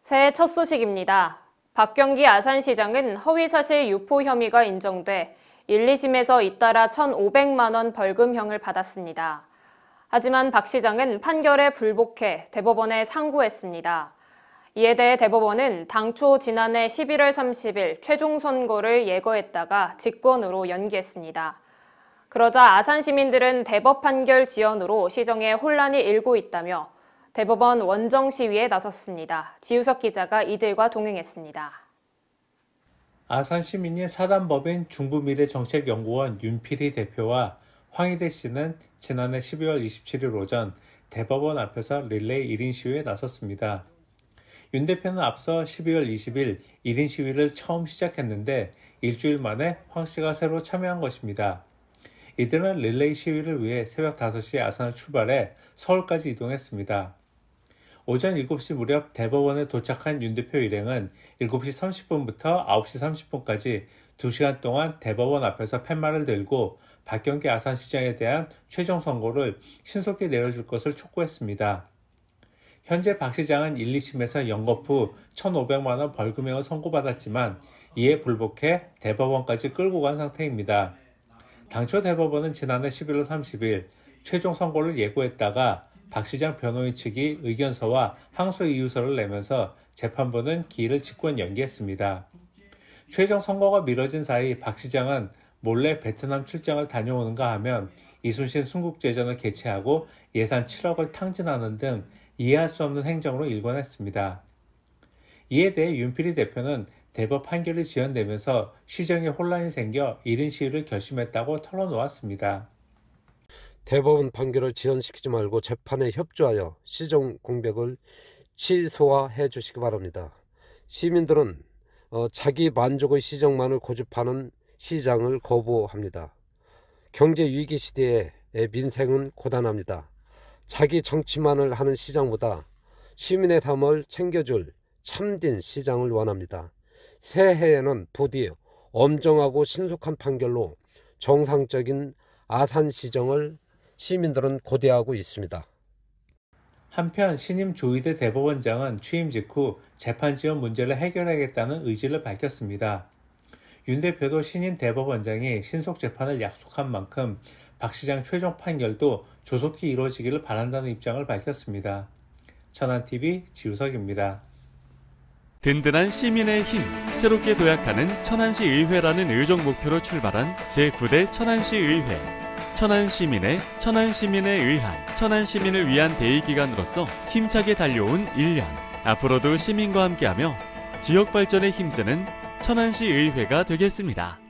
새해 첫 소식입니다. 박경기 아산시장은 허위사실 유포 혐의가 인정돼 1, 2심에서 잇따라 1,500만 원 벌금형을 받았습니다. 하지만 박 시장은 판결에 불복해 대법원에 상고했습니다. 이에 대해 대법원은 당초 지난해 11월 30일 최종 선고를 예고했다가 직권으로 연기했습니다. 그러자 아산 시민들은 대법 판결 지연으로 시정에 혼란이 일고 있다며 대법원 원정 시위에 나섰습니다. 지우석 기자가 이들과 동행했습니다. 아산 시민이 사단법인 중부미래정책연구원 윤필희 대표와 황희대 씨는 지난해 12월 27일 오전 대법원 앞에서 릴레이 1인 시위에 나섰습니다. 윤 대표는 앞서 12월 20일 1인 시위를 처음 시작했는데 일주일 만에 황 씨가 새로 참여한 것입니다. 이들은 릴레이 시위를 위해 새벽 5시에 아산을 출발해 서울까지 이동했습니다. 오전 7시 무렵 대법원에 도착한 윤 대표 일행은 7시 30분부터 9시 30분까지 2시간 동안 대법원 앞에서 팻말을 들고 박경기 아산시장에 대한 최종 선고를 신속히 내려줄 것을 촉구했습니다. 현재 박 시장은 1, 2심에서 연거 후 1,500만 원 벌금형을 선고받았지만 이에 불복해 대법원까지 끌고 간 상태입니다. 당초 대법원은 지난해 11월 30일 최종 선고를 예고했다가 박 시장 변호인 측이 의견서와 항소 이유서를 내면서 재판부는 기일을 직권 연기했습니다. 최종 선고가 미뤄진 사이 박 시장은 몰래 베트남 출장을 다녀오는가 하면 이순신 순국제전을 개최하고 예산 7억을 탕진하는 등 이해할 수 없는 행정으로 일관했습니다. 이에 대해 윤필희 대표는 대법 판결이 지연되면서 시정에 혼란이 생겨 1인 시위를 결심했다고 털어놓았습니다. 대법원 판결을 지연시키지 말고 재판에 협조하여 시정 공백을 최소화해 주시기 바랍니다. 시민들은 자기 만족의 시정만을 고집하는 시장을 거부합니다. 경제 위기 시대에 민생은 고단합니다. 자기 정치만을 하는 시장보다 시민의 삶을 챙겨줄 참된 시장을 원합니다. 새해에는 부디 엄정하고 신속한 판결로 정상적인 아산 시정을 시민들은 고대하고 있습니다. 한편 신임 조희대 대법원장은 취임 직후 재판 지연 문제를 해결하겠다는 의지를 밝혔습니다. 윤 대표도 신임 대법원장이 신속 재판을 약속한 만큼 박 시장 최종 판결도 조속히 이루어지기를 바란다는 입장을 밝혔습니다. 천안TV 지우석입니다. 든든한 시민의 힘, 새롭게 도약하는 천안시 의회라는 의정 목표로 출발한 제9대 천안시 의회. 천안시민의 의한, 천안시민을 위한 대의기관으로서 힘차게 달려온 1년. 앞으로도 시민과 함께하며 지역 발전에 힘쓰는 천안시 의회가 되겠습니다.